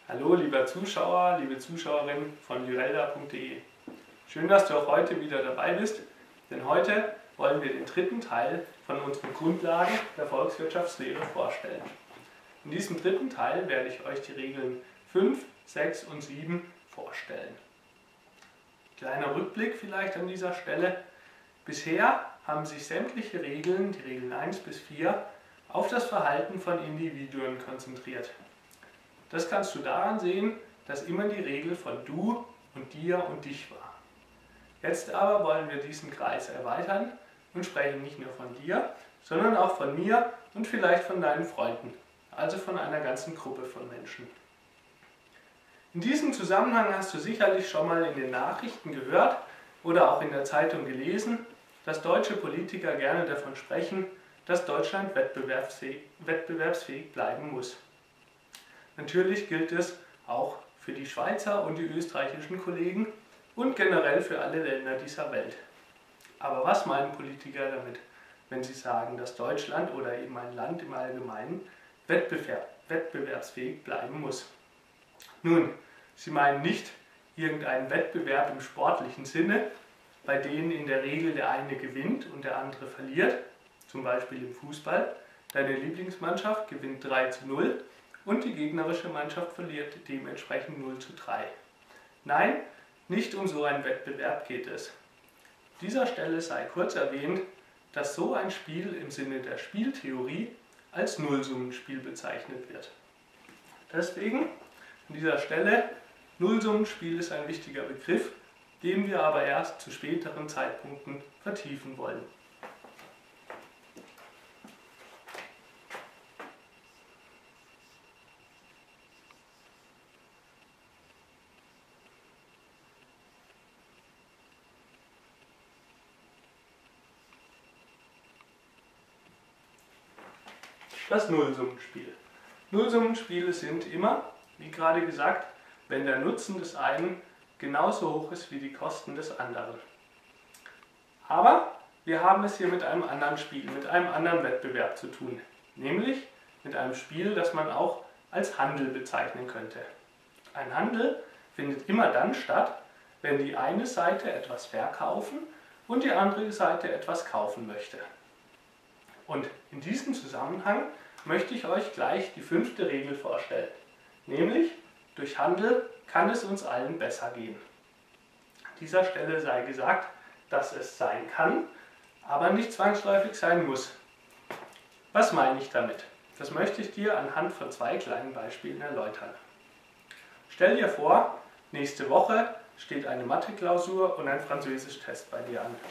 Hallo lieber Zuschauer, liebe Zuschauerin von lyrelda.de. Schön, dass du auch heute wieder dabei bist, denn heute wollen wir den dritten Teil von unseren Grundlagen der Volkswirtschaftslehre vorstellen. In diesem dritten Teil werde ich euch die Regeln 5, 6 und 7 vorstellen. Kleiner Rückblick vielleicht an dieser Stelle. Bisher haben sich sämtliche Regeln, die Regeln 1 bis 4, auf das Verhalten von Individuen konzentriert. Das kannst du daran sehen, dass immer die Regel von du und dir und dich war. Jetzt aber wollen wir diesen Kreis erweitern und sprechen nicht nur von dir, sondern auch von mir und vielleicht von deinen Freunden, also von einer ganzen Gruppe von Menschen. In diesem Zusammenhang hast du sicherlich schon mal in den Nachrichten gehört oder auch in der Zeitung gelesen, dass deutsche Politiker gerne davon sprechen, dass Deutschland wettbewerbsfähig bleiben muss. Natürlich gilt es auch für die Schweizer und die österreichischen Kollegen und generell für alle Länder dieser Welt. Aber was meinen Politiker damit, wenn sie sagen, dass Deutschland oder eben ein Land im Allgemeinen wettbewerbsfähig bleiben muss? Nun, sie meinen nicht irgendeinen Wettbewerb im sportlichen Sinne, bei denen in der Regel der eine gewinnt und der andere verliert, zum Beispiel im Fußball. Deine Lieblingsmannschaft gewinnt 3:0 und die gegnerische Mannschaft verliert dementsprechend 0:3. Nein, nicht um so einen Wettbewerb geht es. An dieser Stelle sei kurz erwähnt, dass so ein Spiel im Sinne der Spieltheorie als Nullsummenspiel bezeichnet wird. Deswegen an dieser Stelle, Nullsummenspiel ist ein wichtiger Begriff, den wir aber erst zu späteren Zeitpunkten vertiefen wollen. Das Nullsummenspiel. Nullsummenspiele sind immer, wie gerade gesagt, wenn der Nutzen des einen genauso hoch ist wie die Kosten des anderen. Aber wir haben es hier mit einem anderen Spiel, mit einem anderen Wettbewerb zu tun, nämlich mit einem Spiel, das man auch als Handel bezeichnen könnte. Ein Handel findet immer dann statt, wenn die eine Seite etwas verkaufen und die andere Seite etwas kaufen möchte. Und in diesem Zusammenhang möchte ich euch gleich die 5. Regel vorstellen, nämlich durch Handel kann es uns allen besser gehen. An dieser Stelle sei gesagt, dass es sein kann, aber nicht zwangsläufig sein muss. Was meine ich damit? Das möchte ich dir anhand von 2 kleinen Beispielen erläutern. Stell dir vor, nächste Woche steht eine Mathe-Klausur und ein Französisch-Test bei dir an.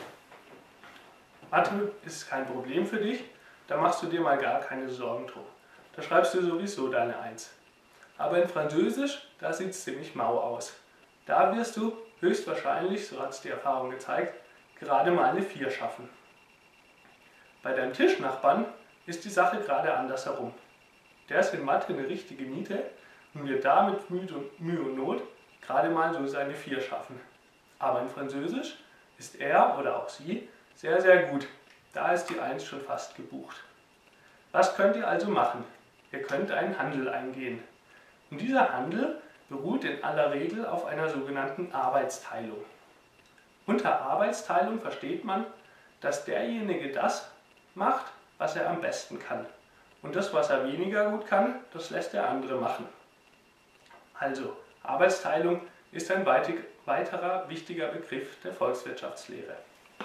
Mathe ist kein Problem für dich, da machst du dir mal gar keine Sorgen drum. Da schreibst du sowieso deine 1. Aber in Französisch, da sieht es ziemlich mau aus. Da wirst du höchstwahrscheinlich, so hat es die Erfahrung gezeigt, gerade mal eine 4 schaffen. Bei deinem Tischnachbarn ist die Sache gerade andersherum. Der ist in Mathe eine richtige Niete und wird da mit Mühe und Not gerade mal so seine 4 schaffen. Aber in Französisch ist er oder auch sie sehr, sehr gut. Da ist die 1 schon fast gebucht. Was könnt ihr also machen? Ihr könnt einen Handel eingehen. Und dieser Handel beruht in aller Regel auf einer sogenannten Arbeitsteilung. Unter Arbeitsteilung versteht man, dass derjenige das macht, was er am besten kann. Und das, was er weniger gut kann, das lässt der andere machen. Also, Arbeitsteilung ist ein weiterer wichtiger Begriff der Volkswirtschaftslehre.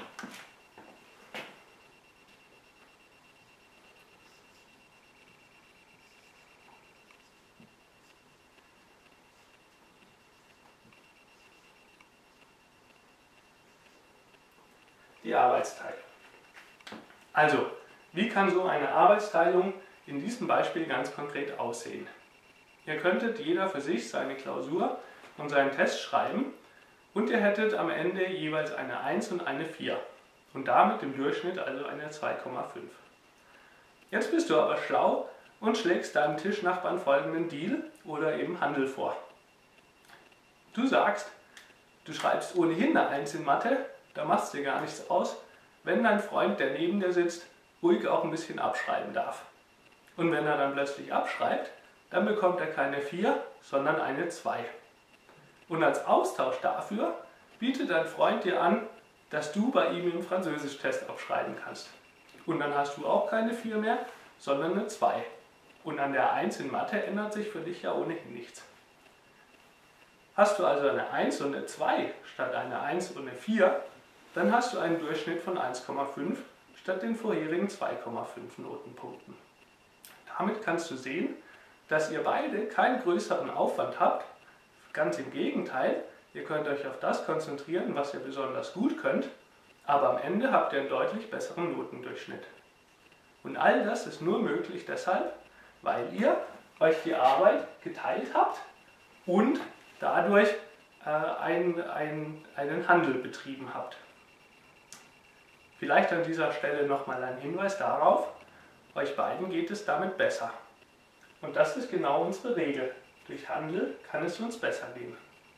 Die Arbeitsteilung. Also, wie kann so eine Arbeitsteilung in diesem Beispiel ganz konkret aussehen? Ihr könntet jeder für sich seine Klausur und seinen Test schreiben und ihr hättet am Ende jeweils eine 1 und eine 4 und damit im Durchschnitt also eine 2,5. Jetzt bist du aber schlau und schlägst deinem Tischnachbarn folgenden Deal oder eben Handel vor. Du sagst, du schreibst ohnehin eine 1 in Mathe, da macht es dir gar nichts aus, wenn dein Freund, der neben dir sitzt, ruhig auch ein bisschen abschreiben darf. Und wenn er dann plötzlich abschreibt, dann bekommt er keine 4, sondern eine 2. Und als Austausch dafür bietet dein Freund dir an, dass du bei ihm im Französisch-Test abschreiben kannst. Und dann hast du auch keine 4 mehr, sondern eine 2. Und an der 1 in Mathe ändert sich für dich ja ohnehin nichts. Hast du also eine 1 und eine 2 statt eine 1 und eine 4, dann hast du einen Durchschnitt von 1,5 statt den vorherigen 2,5 Notenpunkten. Damit kannst du sehen, dass ihr beide keinen größeren Aufwand habt. Ganz im Gegenteil, ihr könnt euch auf das konzentrieren, was ihr besonders gut könnt, aber am Ende habt ihr einen deutlich besseren Notendurchschnitt. Und all das ist nur möglich deshalb, weil ihr euch die Arbeit geteilt habt und dadurch einen Handel betrieben habt. Vielleicht an dieser Stelle nochmal ein Hinweis darauf, euch beiden geht es damit besser. Und das ist genau unsere Regel. Durch Handel kann es uns besser gehen.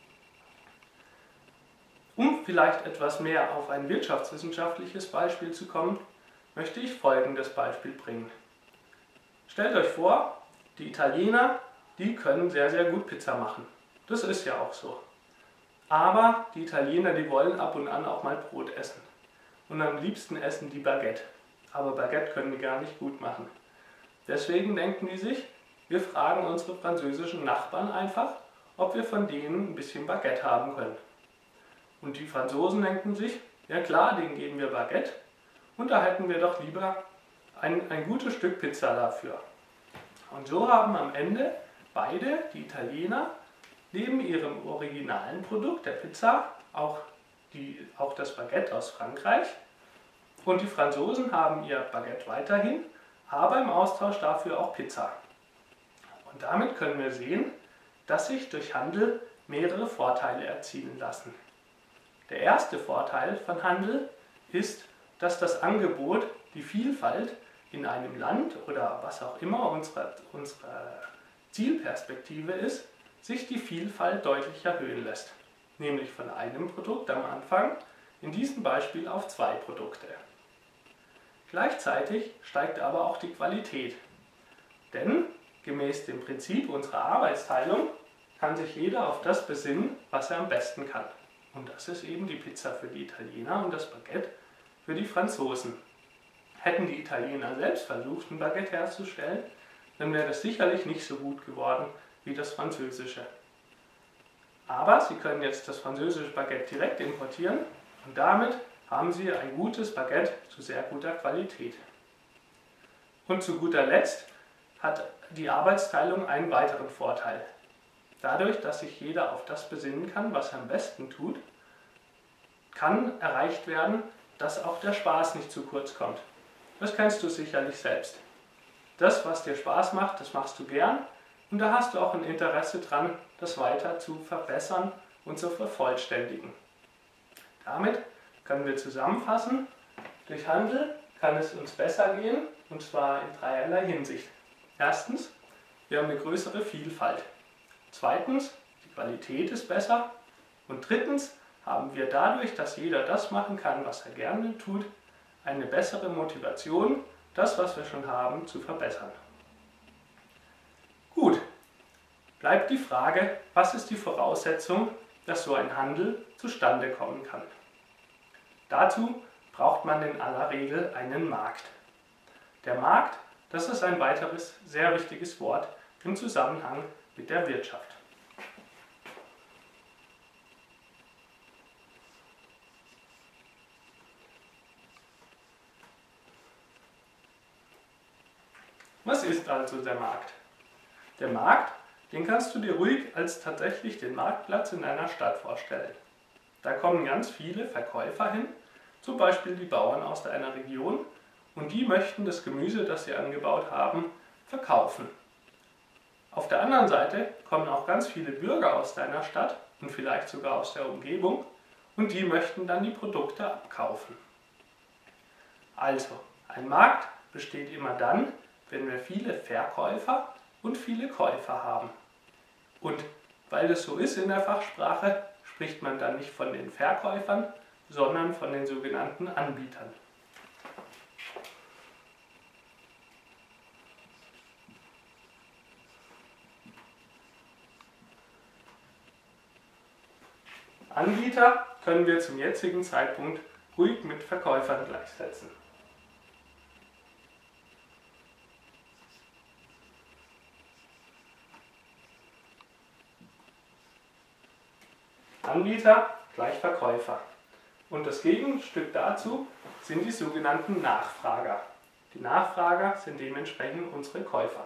Um vielleicht etwas mehr auf ein wirtschaftswissenschaftliches Beispiel zu kommen, möchte ich folgendes Beispiel bringen. Stellt euch vor, die Italiener, die können sehr, sehr gut Pizza machen. Das ist ja auch so. Aber die Italiener, die wollen ab und an auch mal Brot essen. Und am liebsten essen die Baguette. Aber Baguette können die gar nicht gut machen. Deswegen denken die sich, wir fragen unsere französischen Nachbarn einfach, ob wir von denen ein bisschen Baguette haben können. Und die Franzosen denken sich, ja klar, denen geben wir Baguette. Und da hätten wir doch lieber ein gutes Stück Pizza dafür. Und so haben am Ende beide, die Italiener, neben ihrem originalen Produkt, der Pizza, auch das Baguette aus Frankreich. Und die Franzosen haben ihr Baguette weiterhin, aber im Austausch dafür auch Pizza. Und damit können wir sehen, dass sich durch Handel mehrere Vorteile erzielen lassen. Der erste Vorteil von Handel ist, dass das Angebot, die Vielfalt in einem Land oder was auch immer unsere Zielperspektive ist, sich die Vielfalt deutlich erhöhen lässt. Nämlich von einem Produkt am Anfang, in diesem Beispiel auf 2 Produkte. Gleichzeitig steigt aber auch die Qualität. Denn gemäß dem Prinzip unserer Arbeitsteilung kann sich jeder auf das besinnen, was er am besten kann. Und das ist eben die Pizza für die Italiener und das Baguette für die Franzosen. Hätten die Italiener selbst versucht, ein Baguette herzustellen, dann wäre das sicherlich nicht so gut geworden wie das französische. Aber sie können jetzt das französische Baguette direkt importieren und damit haben sie ein gutes Baguette zu sehr guter Qualität. Und zu guter Letzt hat die Arbeitsteilung einen weiteren Vorteil. Dadurch, dass sich jeder auf das besinnen kann, was er am besten tut, kann erreicht werden, dass auch der Spaß nicht zu kurz kommt. Das kennst du sicherlich selbst. Das, was dir Spaß macht, das machst du gern und da hast du auch ein Interesse dran, das weiter zu verbessern und zu vervollständigen. Damit können wir zusammenfassen, durch Handel kann es uns besser gehen und zwar in dreierlei Hinsicht. Erstens, wir haben eine größere Vielfalt. Zweitens, die Qualität ist besser. Und drittens haben wir dadurch, dass jeder das machen kann, was er gerne tut, eine bessere Motivation, das, was wir schon haben, zu verbessern. Gut, bleibt die Frage, was ist die Voraussetzung, dass so ein Handel zustande kommen kann? Dazu braucht man in aller Regel einen Markt. Der Markt, das ist ein weiteres sehr wichtiges Wort im Zusammenhang mit der Wirtschaft. Was ist also der Markt? Der Markt, den kannst du dir ruhig als tatsächlich den Marktplatz in einer Stadt vorstellen. Da kommen ganz viele Verkäufer hin, zum Beispiel die Bauern aus einer Region, und die möchten das Gemüse, das sie angebaut haben, verkaufen. Auf der anderen Seite kommen auch ganz viele Bürger aus deiner Stadt und vielleicht sogar aus der Umgebung und die möchten dann die Produkte abkaufen. Also, ein Markt besteht immer dann, wenn wir viele Verkäufer und viele Käufer haben. Und weil das so ist in der Fachsprache, spricht man dann nicht von den Verkäufern, sondern von den sogenannten Anbietern. Anbieter können wir zum jetzigen Zeitpunkt ruhig mit Verkäufern gleichsetzen. Anbieter gleich Verkäufer. Und das Gegenstück dazu sind die sogenannten Nachfrager. Die Nachfrager sind dementsprechend unsere Käufer.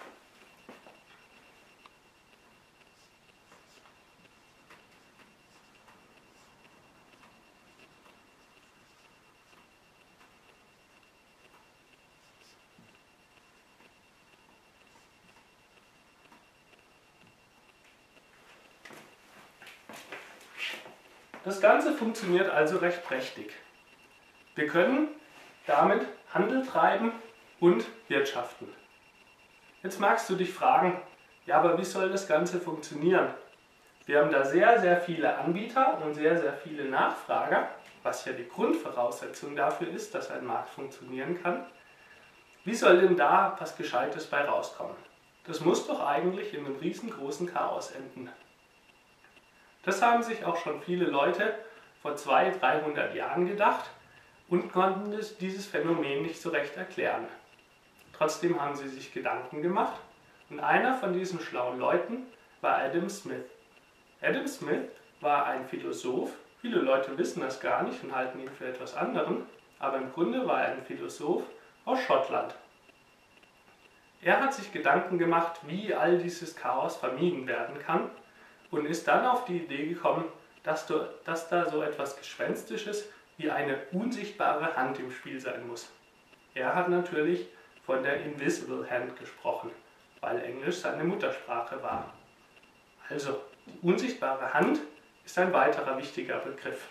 Das Ganze funktioniert also recht prächtig. Wir können damit Handel treiben und wirtschaften. Jetzt magst du dich fragen, ja, aber wie soll das Ganze funktionieren? Wir haben da sehr, sehr viele Anbieter und sehr, sehr viele Nachfrager, was ja die Grundvoraussetzung dafür ist, dass ein Markt funktionieren kann. Wie soll denn da was Gescheites bei rauskommen? Das muss doch eigentlich in einem riesengroßen Chaos enden. Das haben sich auch schon viele Leute vor 200, 300 Jahren gedacht und konnten dieses Phänomen nicht so recht erklären. Trotzdem haben sie sich Gedanken gemacht und einer von diesen schlauen Leuten war Adam Smith. Adam Smith war ein Philosoph, viele Leute wissen das gar nicht und halten ihn für etwas anderen, aber im Grunde war er ein Philosoph aus Schottland. Er hat sich Gedanken gemacht, wie all dieses Chaos vermieden werden kann und ist dann auf die Idee gekommen, dass da so etwas Gespenstisches wie eine unsichtbare Hand im Spiel sein muss. Er hat natürlich von der Invisible Hand gesprochen, weil Englisch seine Muttersprache war. Also, die unsichtbare Hand ist ein weiterer wichtiger Begriff.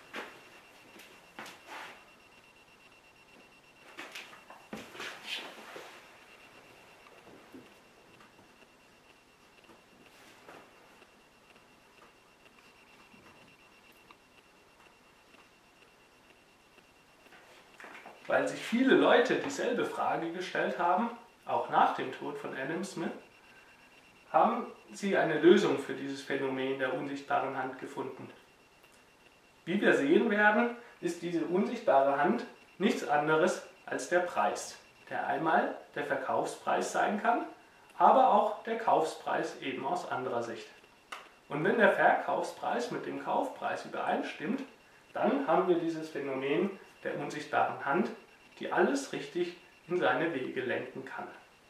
Weil sich viele Leute dieselbe Frage gestellt haben, auch nach dem Tod von Adam Smith, haben sie eine Lösung für dieses Phänomen der unsichtbaren Hand gefunden. Wie wir sehen werden, ist diese unsichtbare Hand nichts anderes als der Preis, der einmal der Verkaufspreis sein kann, aber auch der Kaufpreis eben aus anderer Sicht. Und wenn der Verkaufspreis mit dem Kaufpreis übereinstimmt, dann haben wir dieses Phänomen der unsichtbaren Hand, die alles richtig in seine Wege lenken kann.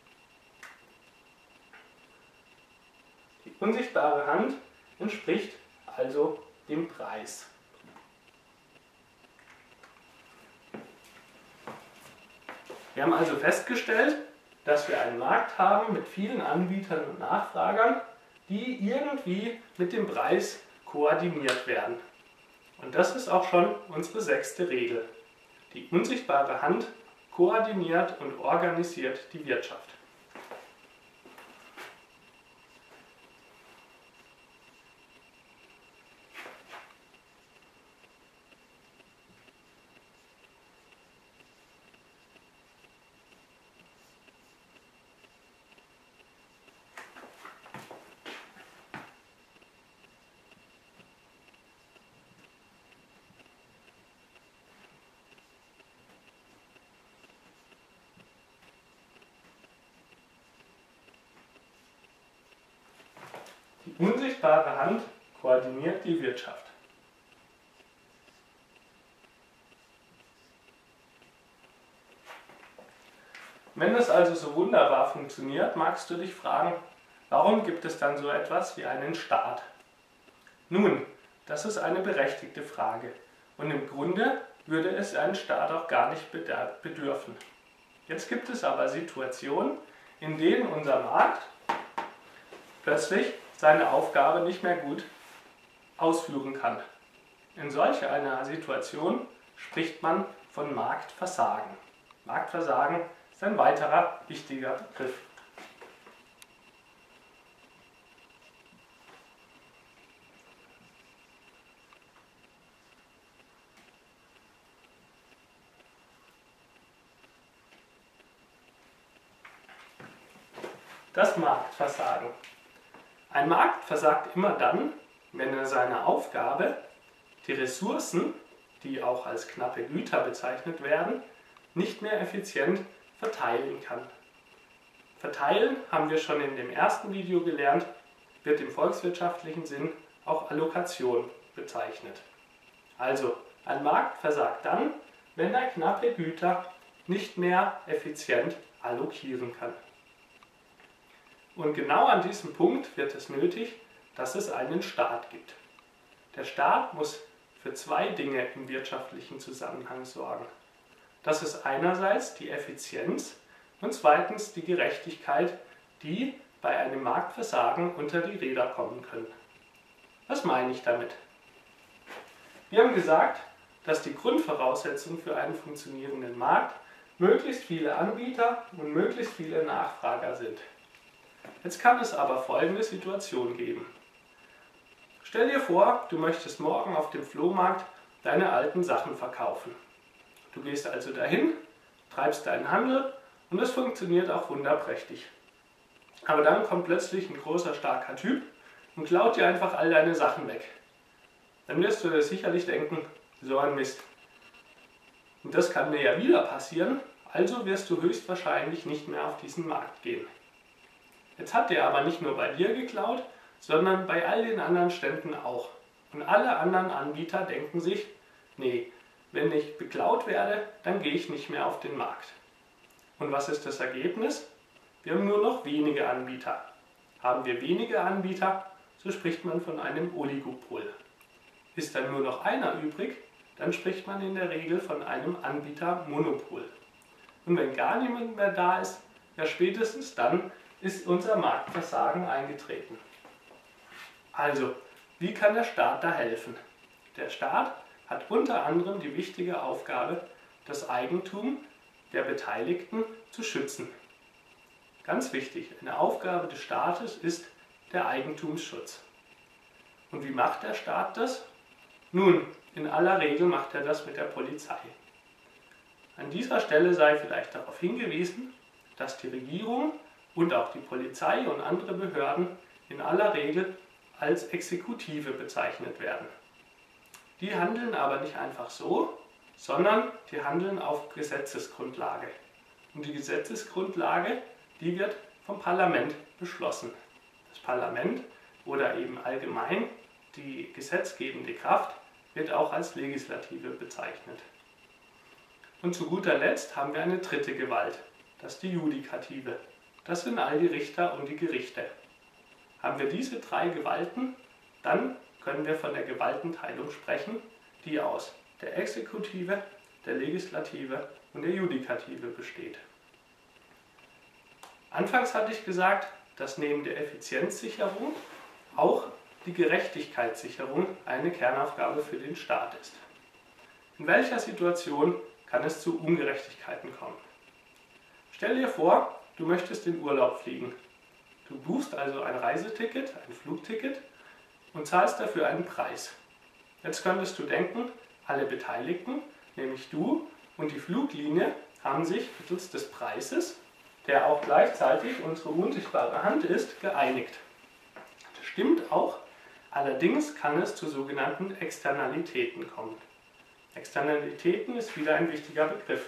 Die unsichtbare Hand entspricht also dem Preis. Wir haben also festgestellt, dass wir einen Markt haben mit vielen Anbietern und Nachfragern, die irgendwie mit dem Preis koordiniert werden. Und das ist auch schon unsere 6. Regel. Die unsichtbare Hand koordiniert und organisiert die Wirtschaft. Die unsichtbare Hand koordiniert die Wirtschaft. Wenn das also so wunderbar funktioniert, magst du dich fragen, warum gibt es dann so etwas wie einen Staat? Nun, das ist eine berechtigte Frage und im Grunde würde es einen Staat auch gar nicht bedürfen. Jetzt gibt es aber Situationen, in denen unser Markt plötzlich seine Aufgabe nicht mehr gut ausführen kann. In solch einer Situation spricht man von Marktversagen. Marktversagen ist ein weiterer wichtiger Begriff. Das Marktversagen. Ein Markt versagt immer dann, wenn er seine Aufgabe die Ressourcen, die auch als knappe Güter bezeichnet werden, nicht mehr effizient verteilen kann. Verteilen, haben wir schon in dem ersten Video gelernt, wird im volkswirtschaftlichen Sinn auch Allokation bezeichnet. Also, ein Markt versagt dann, wenn er knappe Güter nicht mehr effizient allokieren kann. Und genau an diesem Punkt wird es nötig, dass es einen Staat gibt. Der Staat muss für zwei Dinge im wirtschaftlichen Zusammenhang sorgen. Das ist einerseits die Effizienz und zweitens die Gerechtigkeit, die bei einem Marktversagen unter die Räder kommen können. Was meine ich damit? Wir haben gesagt, dass die Grundvoraussetzung für einen funktionierenden Markt möglichst viele Anbieter und möglichst viele Nachfrager sind. Jetzt kann es aber folgende Situation geben. Stell dir vor, du möchtest morgen auf dem Flohmarkt deine alten Sachen verkaufen. Du gehst also dahin, treibst deinen Handel und es funktioniert auch wunderprächtig. Aber dann kommt plötzlich ein großer, starker Typ und klaut dir einfach all deine Sachen weg. Dann wirst du dir sicherlich denken, so ein Mist. Und das kann mir ja wieder passieren, also wirst du höchstwahrscheinlich nicht mehr auf diesen Markt gehen. Jetzt hat der aber nicht nur bei dir geklaut, sondern bei all den anderen Ständen auch. Und alle anderen Anbieter denken sich, nee, wenn ich beklaut werde, dann gehe ich nicht mehr auf den Markt. Und was ist das Ergebnis? Wir haben nur noch wenige Anbieter. Haben wir wenige Anbieter, so spricht man von einem Oligopol. Ist dann nur noch einer übrig, dann spricht man in der Regel von einem Anbietermonopol. Und wenn gar niemand mehr da ist, ja spätestens dann ist unser Marktversagen eingetreten. Also, wie kann der Staat da helfen? Der Staat hat unter anderem die wichtige Aufgabe, das Eigentum der Beteiligten zu schützen. Ganz wichtig, eine Aufgabe des Staates ist der Eigentumsschutz. Und wie macht der Staat das? Nun, in aller Regel macht er das mit der Polizei. An dieser Stelle sei vielleicht darauf hingewiesen, dass die Regierung und auch die Polizei und andere Behörden in aller Regel als Exekutive bezeichnet werden. Die handeln aber nicht einfach so, sondern die handeln auf Gesetzesgrundlage. Und die Gesetzesgrundlage, die wird vom Parlament beschlossen. Das Parlament oder eben allgemein die gesetzgebende Kraft wird auch als Legislative bezeichnet. Und zu guter Letzt haben wir eine dritte Gewalt, das ist die Judikative. Das sind all die Richter und die Gerichte. Haben wir diese drei Gewalten, dann können wir von der Gewaltenteilung sprechen, die aus der Exekutive, der Legislative und der Judikative besteht. Anfangs hatte ich gesagt, dass neben der Effizienzsicherung auch die Gerechtigkeitssicherung eine Kernaufgabe für den Staat ist. In welcher Situation kann es zu Ungerechtigkeiten kommen? Stell dir vor, du möchtest in Urlaub fliegen. Du buchst also ein Reiseticket, ein Flugticket und zahlst dafür einen Preis. Jetzt könntest du denken, alle Beteiligten, nämlich du und die Fluglinie, haben sich mittels des Preises, der auch gleichzeitig unsere unsichtbare Hand ist, geeinigt. Das stimmt auch, allerdings kann es zu sogenannten Externalitäten kommen. Externalitäten ist wieder ein wichtiger Begriff.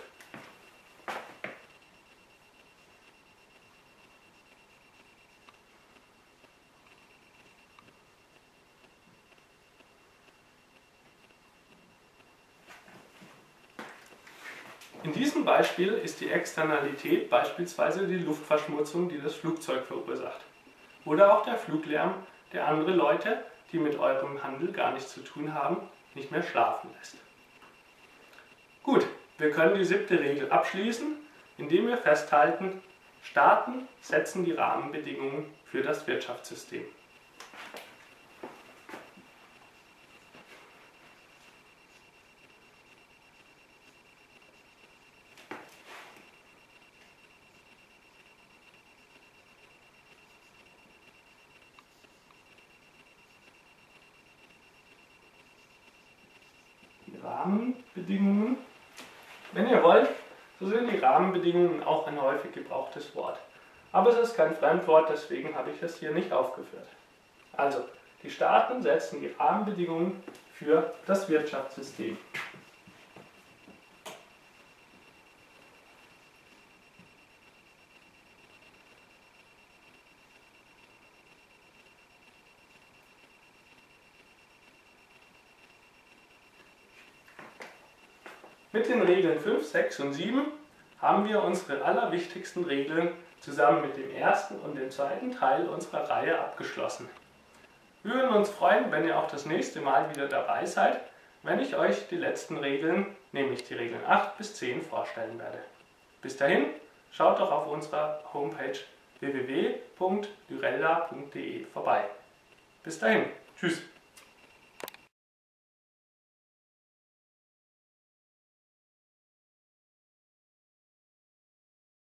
In diesem Beispiel ist die Externalität beispielsweise die Luftverschmutzung, die das Flugzeug verursacht. Oder auch der Fluglärm, der andere Leute, die mit eurem Handel gar nichts zu tun haben, nicht mehr schlafen lässt. Gut, wir können die 7. Regel abschließen, indem wir festhalten, Staaten setzen die Rahmenbedingungen für das Wirtschaftssystem. Rahmenbedingungen. Wenn ihr wollt, so sind die Rahmenbedingungen auch ein häufig gebrauchtes Wort. Aber es ist kein Fremdwort, deswegen habe ich es hier nicht aufgeführt. Also, die Staaten setzen die Rahmenbedingungen für das Wirtschaftssystem. Mit den Regeln 5, 6 und 7 haben wir unsere allerwichtigsten Regeln zusammen mit dem ersten und dem zweiten Teil unserer Reihe abgeschlossen. Wir würden uns freuen, wenn ihr auch das nächste Mal wieder dabei seid, wenn ich euch die letzten Regeln, nämlich die Regeln 8 bis 10, vorstellen werde. Bis dahin, schaut doch auf unserer Homepage www.lyrelda.de vorbei. Bis dahin, tschüss!